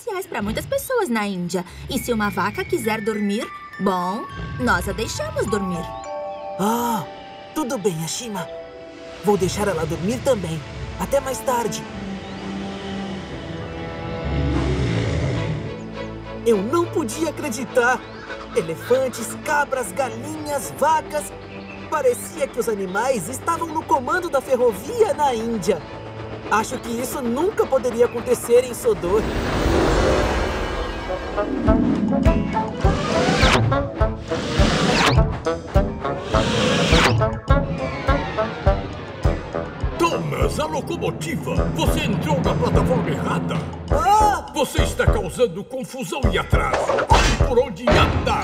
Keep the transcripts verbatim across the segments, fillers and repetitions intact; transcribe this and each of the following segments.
especiais para muitas pessoas na Índia. E se uma vaca quiser dormir, bom, nós a deixamos dormir. Ah, tudo bem, Ashima. Vou deixar ela dormir também. Até mais tarde. Eu não podia acreditar. Elefantes, cabras, galinhas, vacas. Parecia que os animais estavam no comando da ferrovia na Índia. Acho que isso nunca poderia acontecer em Sodor. Thomas, a locomotiva! Você entrou na plataforma errada! Ah! Você está causando confusão e atraso! Olhe por onde anda!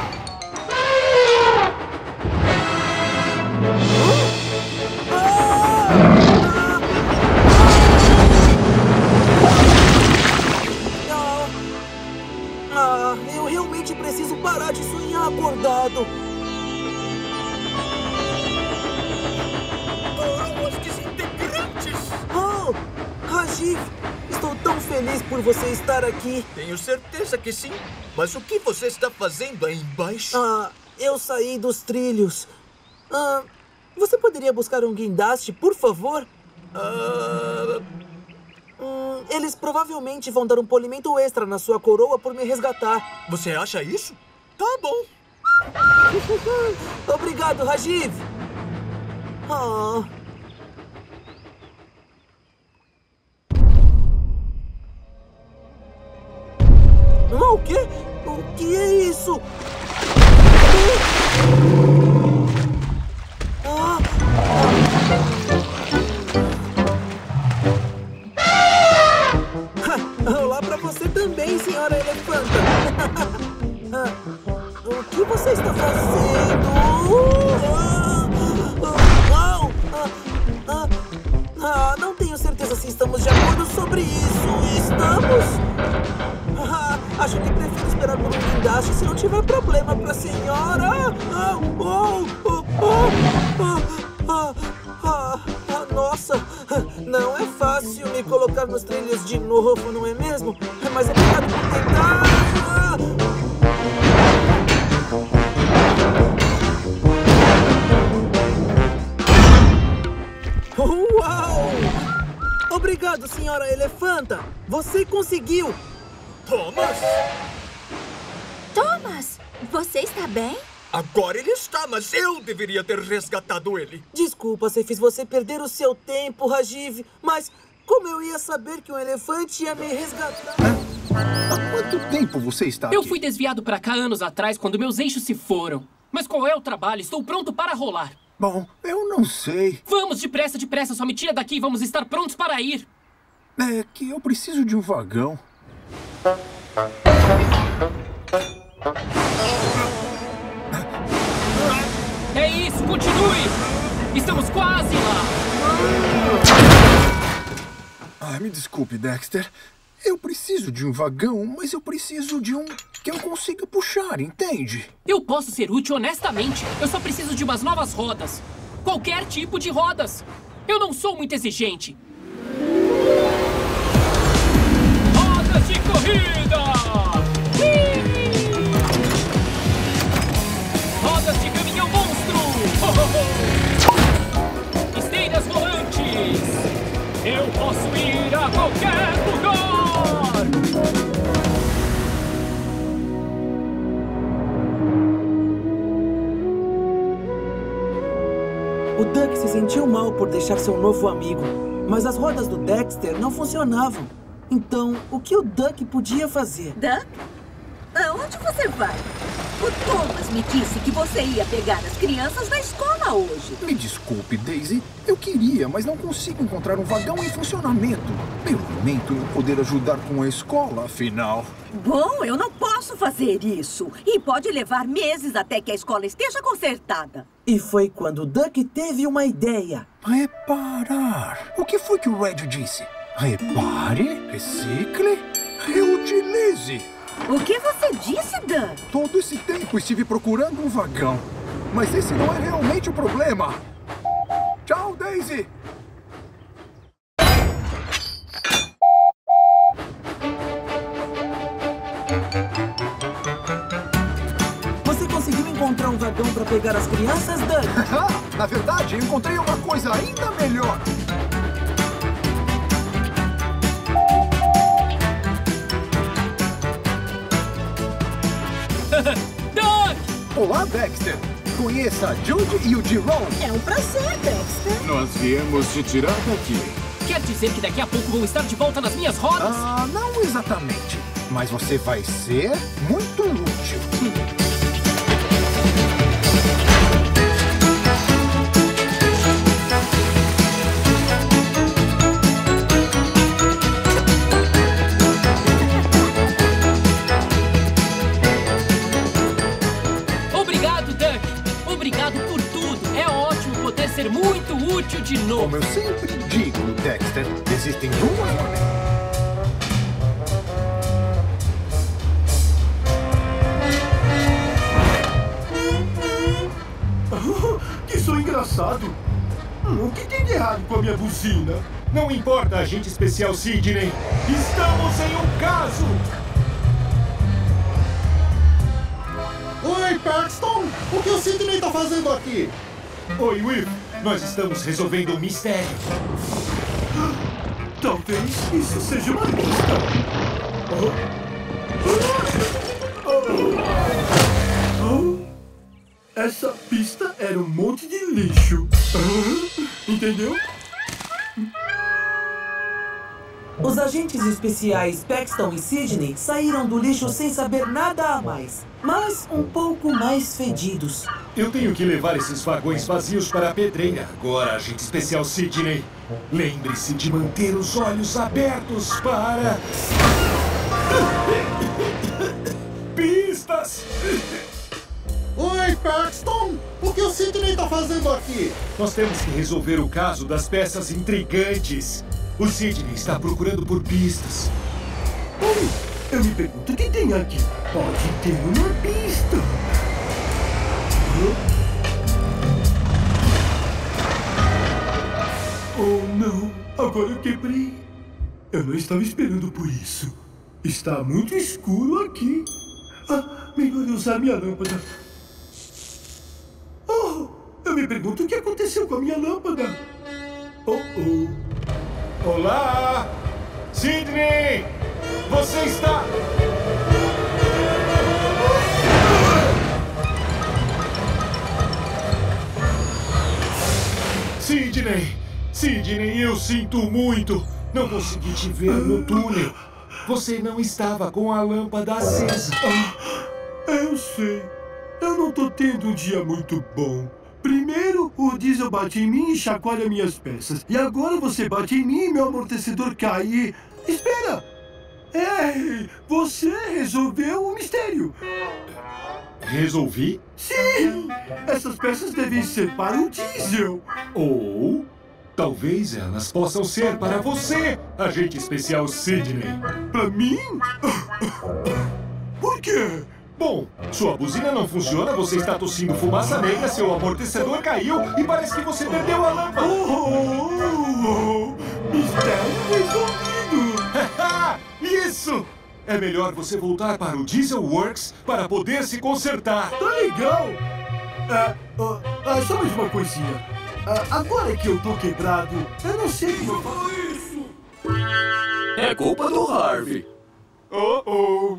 Ah, eu realmente preciso parar de sonhar acordado. Foram os desintegrantes! Oh, Rajiv, estou tão feliz por você estar aqui. Tenho certeza que sim. Mas o que você está fazendo aí embaixo? Ah, eu saí dos trilhos. Ah, você poderia buscar um guindaste, por favor? Ah... Hum, eles provavelmente vão dar um polimento extra na sua coroa por me resgatar. Você acha isso? Tá bom. Obrigado, Rajiv. Ah... O quê? O que é isso? Ah! Olá pra você também, senhora elefanta. O que você está fazendo? Ah, não tenho certeza se estamos de acordo sobre isso. Estamos? Ah, acho que prefiro esperar por um guindaste se não tiver problema pra senhora. Ah, oh, oh, oh, ah, ah, ah, nossa, não é fácil me colocar nos trilhos de novo, não é mesmo? Mas obrigado por tentar. Ah. Uau! Obrigado, senhora elefanta. Você conseguiu. Thomas! Thomas, você está bem? Agora ele está, mas eu deveria ter resgatado ele. Desculpa se fiz você perder o seu tempo, Rajiv. Mas como eu ia saber que um elefante ia me resgatar? Há quanto tempo você está aqui? Eu fui desviado para cá anos atrás, quando meus eixos se foram. Mas qual é o trabalho? Estou pronto para rolar. Bom, eu não sei. Vamos, depressa, depressa. Só me tira daqui e vamos estar prontos para ir. É que eu preciso de um vagão. É isso, continue! Estamos quase lá! Ah, me desculpe, Dexter. Eu preciso de um vagão, mas eu preciso de um que eu consiga puxar, entende? Eu posso ser útil honestamente. Eu só preciso de umas novas rodas. Qualquer tipo de rodas. Eu não sou muito exigente. Rodas de corrida! Rodas de caminhão monstro! Esteiras volantes! Eu posso ir a qualquer lugar! O Duck se sentiu mal por deixar seu novo amigo, mas as rodas do Dexter não funcionavam. Então, o que o Duck podia fazer? Duck? Aonde você vai? O Thomas me disse que você ia pegar as crianças na escola hoje. Me desculpe, Daisy. Eu queria, mas não consigo encontrar um vagão em funcionamento. Eu lamento não poder ajudar com a escola, afinal. Bom, eu não posso fazer isso. E pode levar meses até que a escola esteja consertada. E foi quando o Duck teve uma ideia. Reparar. O que foi que o Red disse? Repare, recicle, reutilize. O que você disse, Dan? Todo esse tempo estive procurando um vagão. Mas esse não é realmente o problema. Tchau, Daisy! Você conseguiu encontrar um vagão para pegar as crianças, Doug? Na verdade, eu encontrei uma coisa ainda melhor. Doug! Olá, Dexter. Conheça a Judy e o Jerome. É um prazer, Dexter. Nós viemos te tirar daqui. Quer dizer que daqui a pouco vou estar de volta nas minhas rodas? Ah, não exatamente. Mas você vai ser muito útil. Obrigado, Duck. Obrigado por tudo. É ótimo poder ser muito útil de novo. Como eu sempre digo, Dexter, existem duas maneiras. Que som engraçado. Hum, o que tem de errado com a minha buzina? Não importa, agente especial Sidney. Estamos em um caso. Oi, Paxton! O que o Sidney tá fazendo aqui? Oi, Will. Nós estamos resolvendo um mistério. Talvez isso seja uma pista. Oh. Oh. Essa pista era um monte de lixo. Entendeu? Os agentes especiais Paxton e Sidney saíram do lixo sem saber nada a mais, mas um pouco mais fedidos. Eu tenho que levar esses vagões vazios para a pedreira. Agora, agente especial Sidney, lembre-se de manter os olhos abertos para... pistas! Oi, Paxton! O que o Sidney tá fazendo aqui? Nós temos que resolver o caso das peças intrigantes. O Sidney está procurando por pistas. Oi, eu me pergunto o que tem aqui. Pode ter uma pista. Oh, não. Agora eu quebrei. Eu não estava esperando por isso. Está muito escuro aqui. Ah, melhor eu usar minha lâmpada. Oh, eu me pergunto o que aconteceu com a minha lâmpada. Oh, oh. Olá! Sidney! Você está... Sidney! Sidney, eu sinto muito! Não consegui te ver no túnel. Você não estava com a lâmpada acesa. Ah, eu sei. Eu não tô tendo um dia muito bom. Primeiro, o diesel bate em mim e chacoalha minhas peças. E agora você bate em mim e meu amortecedor cai e... Espera! Ei, você resolveu o mistério. Resolvi? Sim! Essas peças devem ser para o diesel. Ou... talvez elas possam ser para você, agente especial Sidney. Para mim? Por quê? Bom, sua buzina não funciona, você está tossindo fumaça negra, seu amortecedor caiu e parece que você perdeu a lâmpada. Oh, oh, oh. Mistério resolvido. Isso! É melhor você voltar para o Diesel Works para poder se consertar. Tá legal. Ah, ah, ah, só mais uma coisinha. Ah, agora que eu tô quebrado, eu não sei como eu faço isso. É culpa do Harvey. Oh, oh.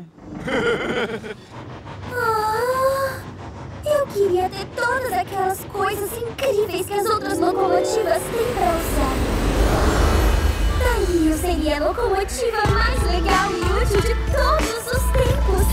Ah, eu queria ter todas aquelas coisas incríveis que as outras locomotivas têm pra usar. Daí eu seria a locomotiva mais legal e útil de todos os tempos.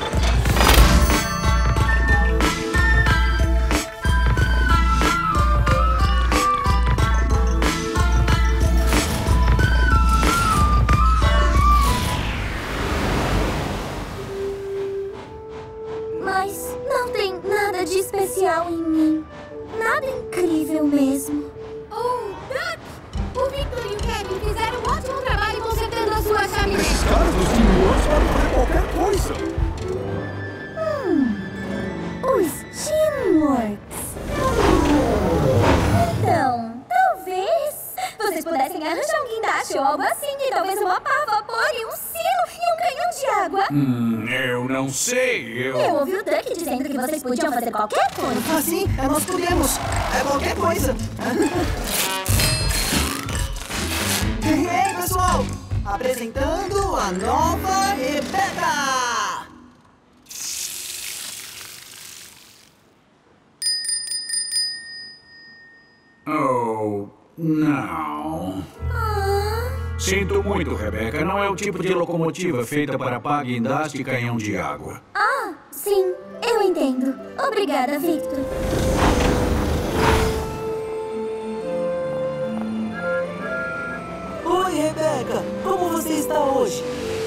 Mas não tem nada de especial em mim. Nada incrível mesmo. Oh, Duck! O Victor e o Kevin fizeram um ótimo trabalho consertando a sua chaminé. Esses caras dos Steamworks podem fazer qualquer coisa. Hum, os Steamworks. Então, talvez vocês pudessem arranjar um guindaste ou algo assim, e talvez uma pá, vapor e um sino e um canhão de água. água? Hum, eu não sei, eu... Eu ouvi o Duck dizendo que vocês podiam fazer qualquer coisa. Ah, sim, é, nós podemos. É qualquer coisa. E aí, pessoal? Apresentando a nova Rebeca! Oh, não. Sinto muito, Rebeca. Não é o tipo de locomotiva feita para pá, guindaste e canhão de água. Ah, sim, eu entendo. Obrigada, Victor. Oi, Rebeca. Como você está hoje?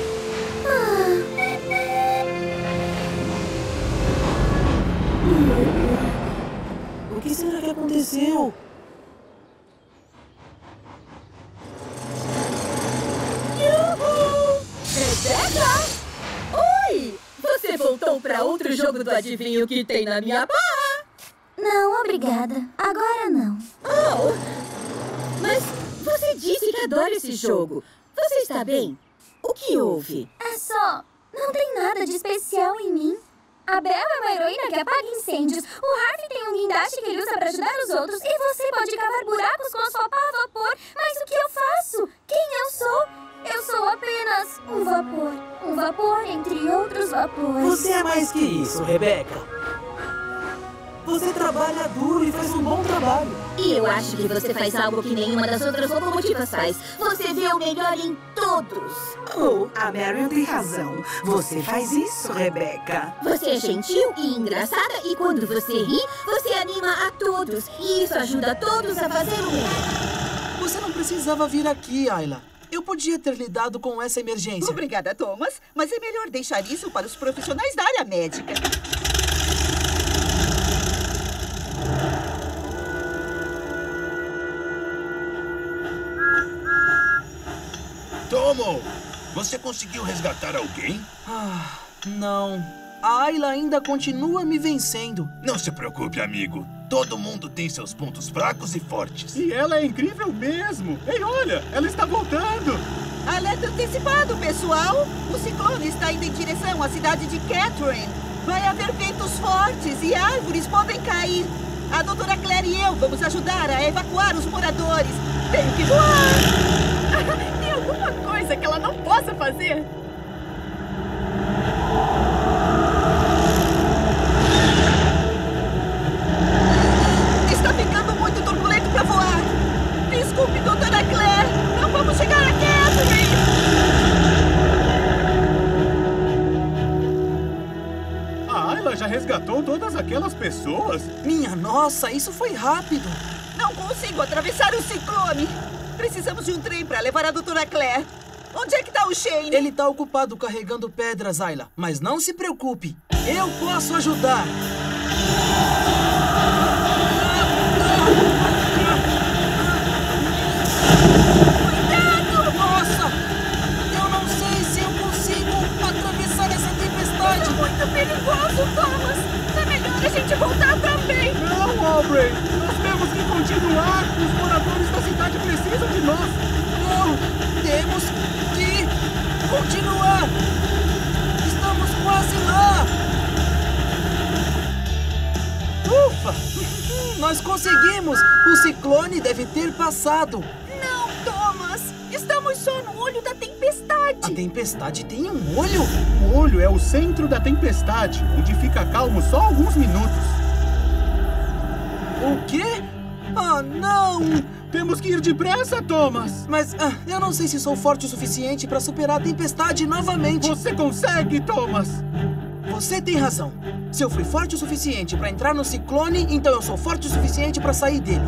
O que será que aconteceu? Rebeca! Oi! Você voltou pra outro jogo do adivinho que tem na minha barra? Não, obrigada. Agora não. Oh! Mas você disse que adora esse jogo. Você está bem? O que houve? É só... não tem nada de especial em mim. A Belle é uma heroína que apaga incêndios. O Harvey tem um guindaste que ele usa para ajudar os outros. E você pode cavar buracos com a sua pá a vapor. Mas o que eu faço? Quem eu sou? Eu sou apenas um vapor. Um vapor entre outros vapores. Você é mais que isso, Rebeca. Você trabalha duro e faz um bom trabalho. E eu acho que você faz algo que nenhuma das outras locomotivas faz. Você vê o melhor em todos. Oh, a Marion tem razão. Você faz isso, Rebeca. Você é gentil e engraçada e quando você ri, você anima a todos. E isso ajuda todos a fazer o melhor. Você não precisava vir aqui, Ayla. Eu podia ter lidado com essa emergência. Obrigada, Thomas. Mas é melhor deixar isso para os profissionais da área médica. Tomo! Você conseguiu resgatar alguém? Ah, não. A Ayla ainda continua me vencendo. Não se preocupe, amigo. Todo mundo tem seus pontos fracos e fortes. E ela é incrível mesmo. Ei, olha, ela está voltando. Alerta antecipado, pessoal. O ciclone está indo em direção à cidade de Catherine. Vai haver ventos fortes e árvores podem cair. A doutora Claire e eu vamos ajudar a evacuar os moradores. Tenho que voar. Tem alguma coisa que ela não possa fazer? Está ficando muito turbulento para voar. Desculpe, doutora Claire. Não vamos chegar a Catherine. A Ayla já resgatou todas aquelas pessoas? Minha nossa, isso foi rápido. Não consigo atravessar o ciclone. Precisamos de um trem para levar a doutora Claire. Onde é que está o Shane? Ele está ocupado carregando pedras, Ayla. Mas não se preocupe. Eu posso ajudar. Cuidado! Nossa! Eu não sei se eu consigo atravessar essa tempestade. É muito perigoso, Thomas. É melhor a gente voltar também. Não, Aubrey. Nós temos que continuar. Os moradores da cidade precisam de nós. Não! Temos que continuar. Estamos quase lá. Ufa! Nós conseguimos! O ciclone deve ter passado. Não, Thomas! Estamos só no olho da tempestade. A tempestade tem um olho? O olho é o centro da tempestade, onde fica calmo só alguns minutos. O quê? Ah, não! Temos que ir depressa, Thomas! Mas ah, eu não sei se sou forte o suficiente para superar a tempestade novamente. Você consegue, Thomas! Você tem razão. Se eu fui forte o suficiente para entrar no ciclone, então eu sou forte o suficiente para sair dele.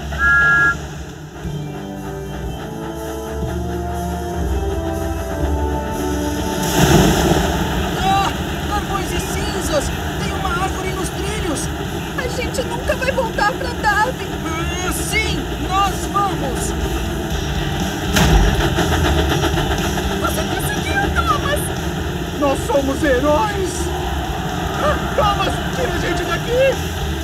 Ah! Carvões e cinzas! Tem uma árvore nos trilhos! A gente nunca vai voltar pra Darwin! Ah, sim! Nós vamos! Você conseguiu, Thomas! Nós somos heróis! Ah, Thomas, tira a gente daqui!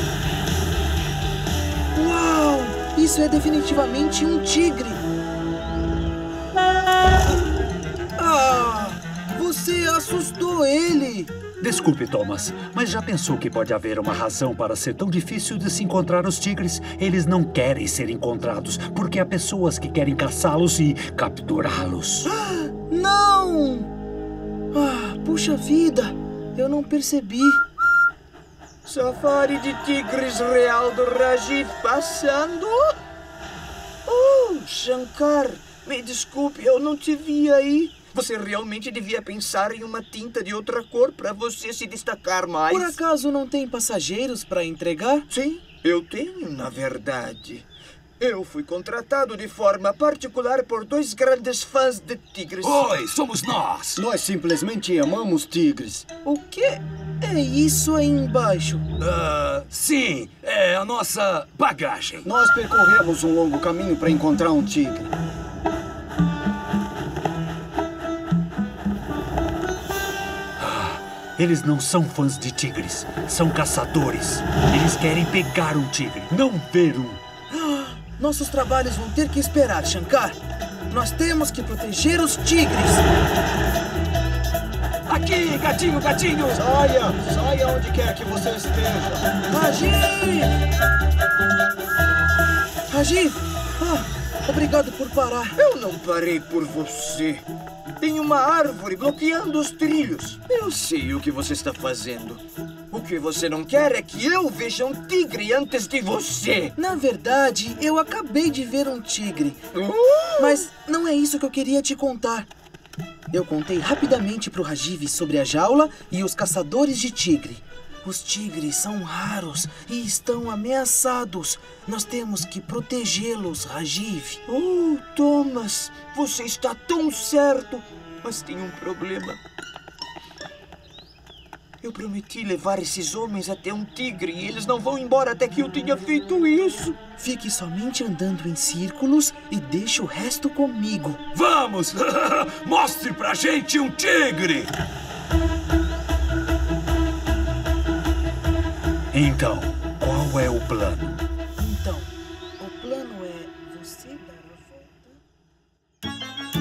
Uau! Isso é definitivamente um tigre! Ah! Você Você assustou ele. Desculpe, Thomas, mas já pensou que pode haver uma razão para ser tão difícil de se encontrar os tigres? Eles não querem ser encontrados, porque há pessoas que querem caçá-los e capturá-los. Não! Ah, puxa vida, eu não percebi. Safari de tigres real do Rajiv passando. Oh, Shankar, me desculpe, eu não te vi aí. Você realmente devia pensar em uma tinta de outra cor para você se destacar mais. Por acaso não tem passageiros para entregar? Sim, eu tenho, na verdade. Eu fui contratado de forma particular por dois grandes fãs de tigres. Oi, somos nós! Nós simplesmente amamos tigres. O que é isso aí embaixo? Uh, sim, é a nossa bagagem. Nós percorremos um longo caminho para encontrar um tigre. Eles não são fãs de tigres, são caçadores. Eles querem pegar um tigre, não ver um. Nossos trabalhos vão ter que esperar, Shankar. Nós temos que proteger os tigres. Aqui, gatinho, gatinho! Saia! Saia onde quer que você esteja. Rajiv! Rajiv! Ah, obrigado por parar. Eu não parei por você. Tem uma árvore bloqueando os trilhos. Eu sei o que você está fazendo. O que você não quer é que eu veja um tigre antes de você. Na verdade, eu acabei de ver um tigre. Uh! Mas não é isso que eu queria te contar. Eu contei rapidamente para o Rajiv sobre a jaula e os caçadores de tigre. Os tigres são raros e estão ameaçados. Nós temos que protegê-los, Rajiv. Oh, Thomas, você está tão certo. Mas tem um problema. Eu prometi levar esses homens até um tigre e eles não vão embora até que eu tenha feito isso. Fique somente andando em círculos e deixe o resto comigo. Vamos! Mostre pra gente um tigre! Então, qual é o plano? Então, o plano é você dar a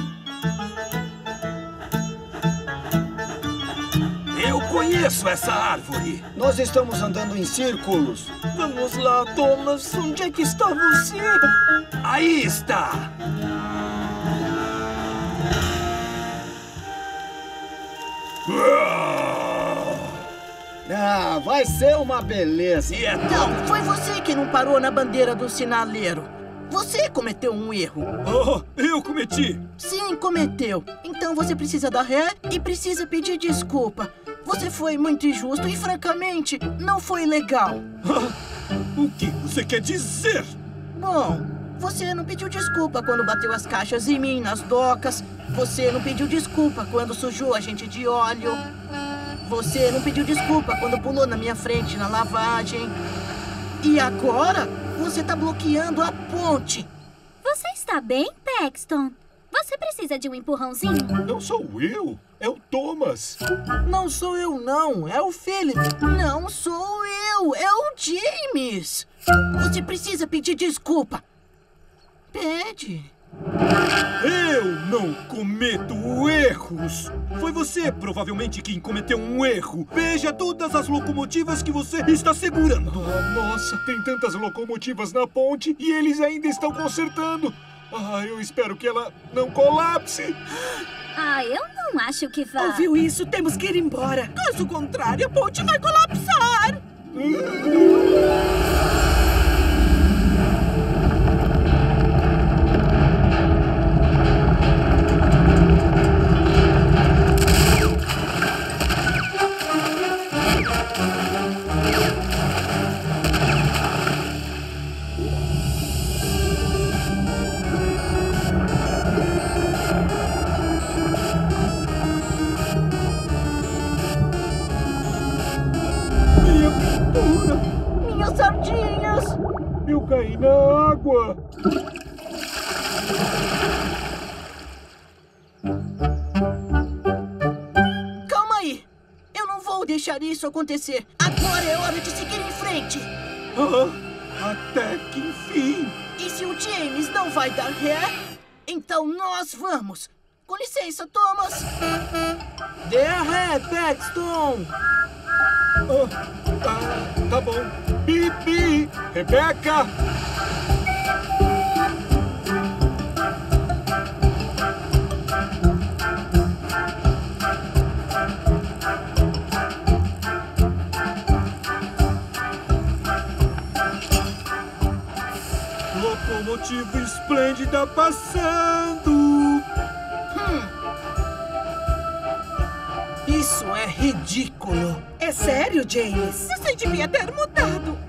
volta. Eu conheço essa árvore. Nós estamos andando em círculos. Vamos lá, Thomas. Onde é que está você? Aí está. Ah, vai ser uma beleza. E é Não, foi você que não parou na bandeira do sinaleiro. Você cometeu um erro. Oh, eu cometi. Sim, cometeu. Então você precisa dar ré e precisa pedir desculpa. Você foi muito injusto e, francamente, não foi legal. O que você quer dizer? Bom, você não pediu desculpa quando bateu as caixas em mim nas docas. Você não pediu desculpa quando sujou a gente de óleo. Você não pediu desculpa quando pulou na minha frente na lavagem. E agora, você tá bloqueando a ponte. Você está bem, Paxton? Você precisa de um empurrãozinho? Não sou eu, é o Thomas. Não sou eu, não. É o Philip. Não sou eu, é o James. Você precisa pedir desculpa. Pede. Eu não cometo erros. Foi você, provavelmente, quem cometeu um erro. Veja todas as locomotivas que você está segurando. Oh, nossa, tem tantas locomotivas na ponte e eles ainda estão consertando. Ah, eu espero que ela não colapse. Ah, eu não acho que vai. Ouviu isso? Temos que ir embora. Caso contrário, a ponte vai colapsar. Minhas sardinhas! Eu caí na água. Calma aí! Eu não vou deixar isso acontecer. Agora é hora de seguir em frente. Ah, até que enfim. E se o James não vai dar ré, então nós vamos. Com licença, Thomas. Dê a ré, Paxton! Ah, ah, tá bom. Bibi! Rebeca! Locomotiva esplêndida passando! Hum. Isso é ridículo! É sério, James? Você devia ter mudado.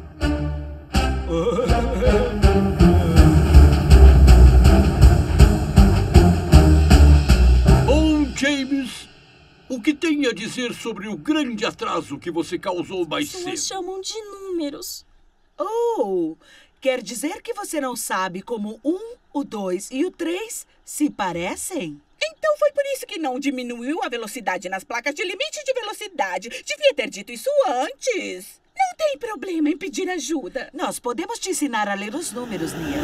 Bom, James, o que tem a dizer sobre o grande atraso que você causou mais cedo? Pessoas chamam de números. Oh, quer dizer que você não sabe como o um, o dois e o três se parecem? Então foi por isso que não diminuiu a velocidade nas placas de limite de velocidade. Devia ter dito isso antes. Não tem problema em pedir ajuda. Nós podemos te ensinar a ler os números, Nia.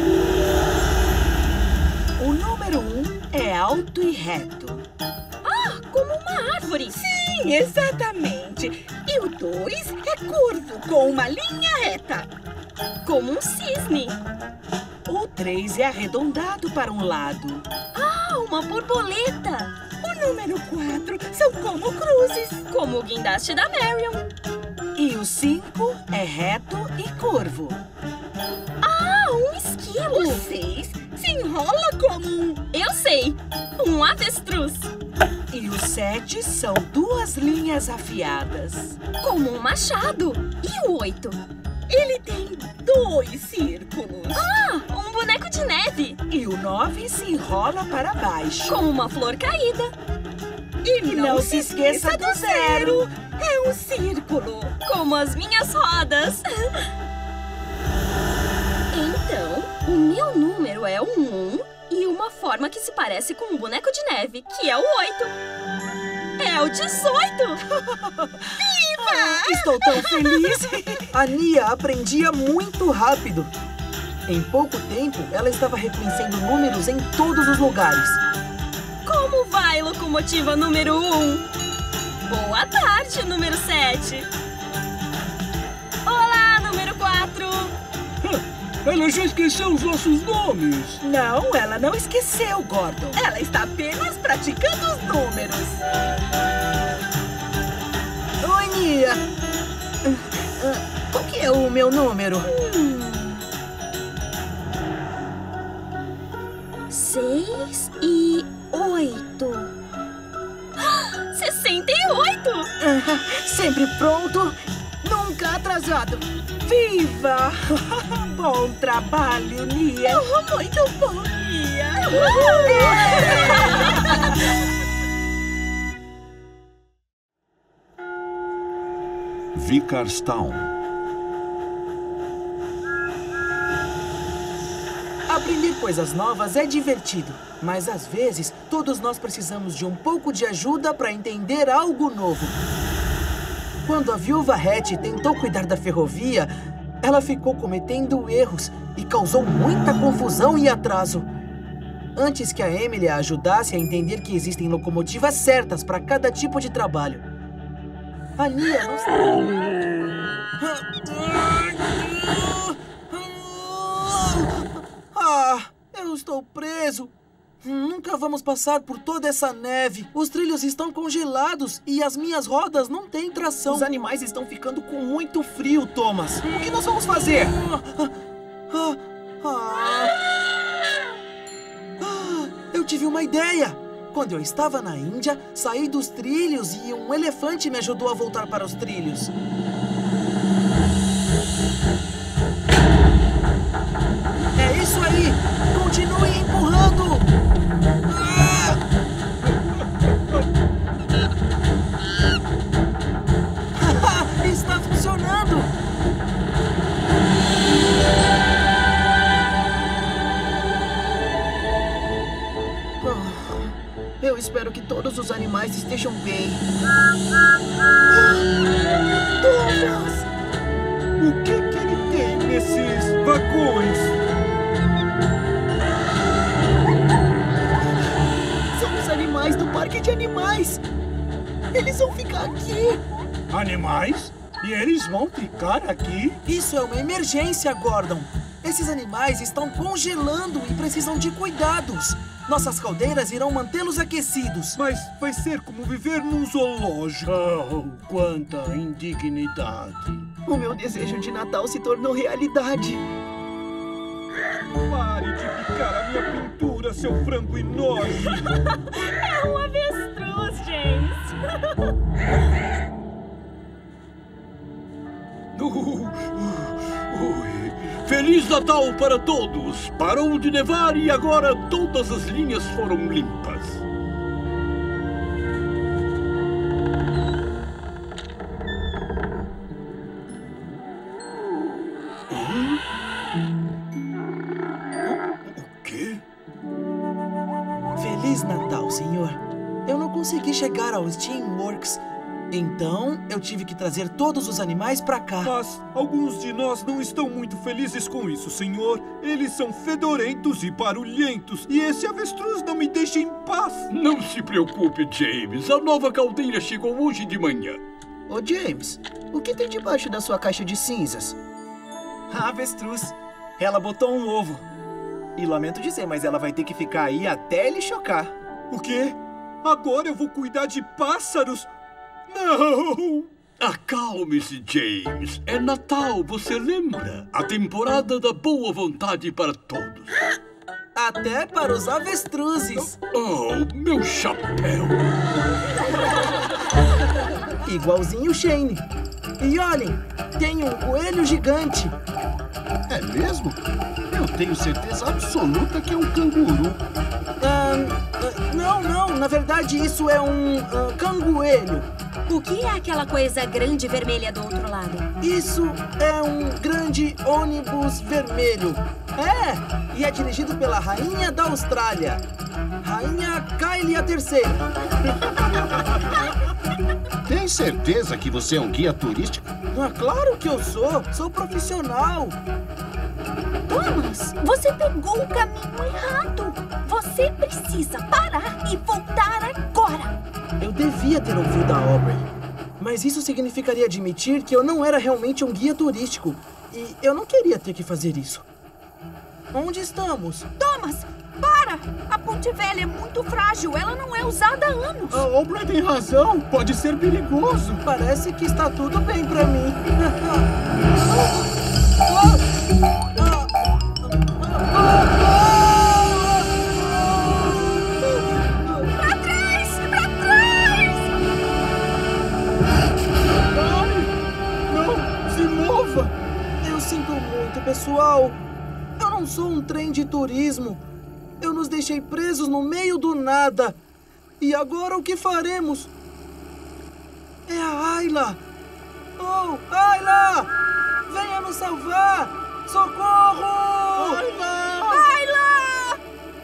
O número um é alto e reto. Ah, como uma árvore. Sim, exatamente. E o dois é curvo, com uma linha reta. Como um cisne. O três é arredondado para um lado. Ah, uma borboleta. O número quatro são como cruzes. Como o guindaste da Marion. E o cinco é reto e curvo. Ah, um esquilo. O seis se enrola como um... Eu sei, um avestruz. E o sete são duas linhas afiadas. Como um machado. E o oito? Ele tem dois círculos. Ah, um boneco de neve. E o nove se enrola para baixo. Como uma flor caída. E não, não se esqueça, esqueça do zero. zero. É um círculo. Como as minhas rodas. Então, o meu número é um um e uma forma que se parece com um boneco de neve, que é o oito. É o dezoito! Viva! Estou tão feliz! A Nia aprendia muito rápido. Em pouco tempo, ela estava reconhecendo números em todos os lugares. Como vai, locomotiva número um? Boa tarde, número sete. Olá, número quatro. Ela já esqueceu os nossos nomes. Não, ela não esqueceu, Gordon. Ela está apenas praticando os números. Oi, Nia. Qual que é o meu número? Hum. Seis e oito. Sessenta e oito. Uh, sempre pronto, nunca atrasado. Viva! Bom trabalho, Nia. Oh, muito bom, Nia. Vicarstown. Aprender coisas novas é divertido, mas às vezes todos nós precisamos de um pouco de ajuda para entender algo novo. Quando a viúva Hattie tentou cuidar da ferrovia, ela ficou cometendo erros e causou muita confusão e atraso. Antes que a Emily a ajudasse a entender que existem locomotivas certas para cada tipo de trabalho, a Nia não sabe. Ah, eu estou preso. Nunca vamos passar por toda essa neve. Os trilhos estão congelados e as minhas rodas não têm tração. Os animais estão ficando com muito frio, Thomas. O que nós vamos fazer? Ah, ah, ah, eu tive uma ideia. Quando eu estava na Índia, saí dos trilhos e um elefante me ajudou a voltar para os trilhos. É isso aí! Continue empurrando! Ah! Está funcionando! Eu espero que todos os animais estejam bem. Thomas! O que que ele tem nesses vagões? São os animais do parque de animais! Eles vão ficar aqui. Animais? E eles vão ficar aqui? Isso é uma emergência, Gordon. Esses animais estão congelando e precisam de cuidados. Nossas caldeiras irão mantê-los aquecidos. Mas vai ser como viver num zoológico. Oh, quanta indignidade. O meu desejo de Natal se tornou realidade. Pare de picar a minha pintura, seu frango enorme. É um avestruz, James. Uh, uh, uh, Feliz Natal para todos! Parou de nevar e agora todas as linhas foram limpas. Hum? O quê? Feliz Natal, senhor. Eu não consegui chegar ao Steamworks. Então, eu tive que trazer todos os animais pra cá. Mas alguns de nós não estão muito felizes com isso, senhor. Eles são fedorentos e barulhentos. E esse avestruz não me deixa em paz. Não se preocupe, James. A nova caldeira chegou hoje de manhã. Ô, James, o que tem debaixo da sua caixa de cinzas? A avestruz. Ela botou um ovo. E lamento dizer, mas ela vai ter que ficar aí até ele chocar. O quê? Agora eu vou cuidar de pássaros? Não! Acalme-se, James. É Natal, você lembra? A temporada da boa vontade para todos. Até para os avestruzes. Oh, meu chapéu. Igualzinho o Shane. E olhem, tem um coelho gigante. É mesmo? Eu tenho certeza absoluta que é um canguru. Ah, não, não. Na verdade, isso é um uh, cangoelho. O que é aquela coisa grande vermelha do outro lado? Isso é um grande ônibus vermelho. É, e é dirigido pela rainha da Austrália. Rainha Kylie a terceira. Tem certeza que você é um guia turístico? Ah, claro que eu sou. Sou profissional. Thomas, você pegou o caminho errado. Você precisa parar e voltar agora. Eu devia ter ouvido a Aubrey. Mas isso significaria admitir que eu não era realmente um guia turístico. E eu não queria ter que fazer isso. Onde estamos? Thomas, para! A ponte velha é muito frágil. Ela não é usada há anos. A Aubrey tem razão. Pode ser perigoso. Parece que está tudo bem pra mim. Pra trás! Pra trás! Não! Se mova! Eu sinto muito, pessoal. Eu não sou um trem de turismo. Eu nos deixei presos no meio do nada. E agora o que faremos? É a Ayla! Oh, Ayla! Venha nos salvar! Socorro! Ayla! Ayla!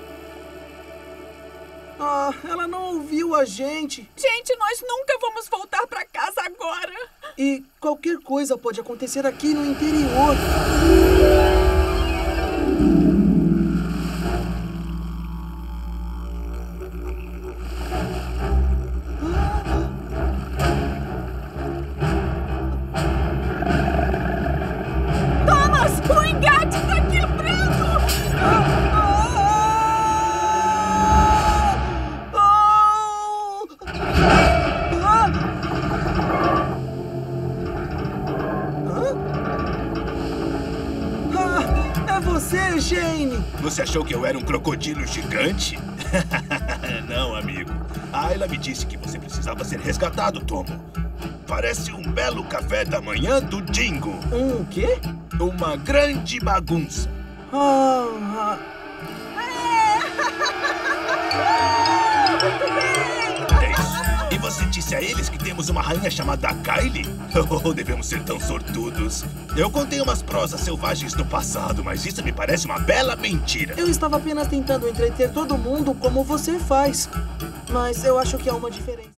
Ah, ela não ouviu a gente. Gente, nós nunca vamos voltar pra casa agora. E qualquer coisa pode acontecer aqui no interior. Thomas, o engate tá quebrando! É você, Shane! Você achou que eu era um crocodilo gigante? Não, amigo. A Ayla me disse que você precisava ser resgatado, Tomo. Parece um belo café da manhã do Dingo. Um quê? Uma grande bagunça. Ah, É isso. E você disse a eles que temos uma rainha chamada Kylie? Oh, devemos ser tão sortudos. Eu contei umas prosas selvagens do passado, mas isso me parece uma bela mentira. eu estava apenas tentando entreter todo mundo como você faz. Mas eu acho que há uma diferença.